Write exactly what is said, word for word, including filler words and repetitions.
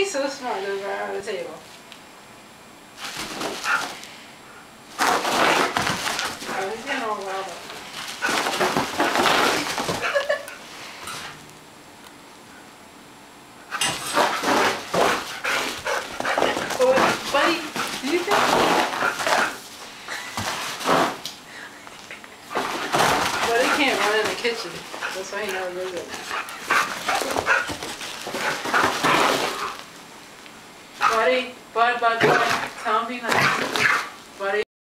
He's so smart, goes right on the table. Oh, he's getting all wild up. Oh, buddy, do you think? Buddy can't run in the kitchen. That's why he never goes in there. Buddy, bud, bud, bud, tell him be nice.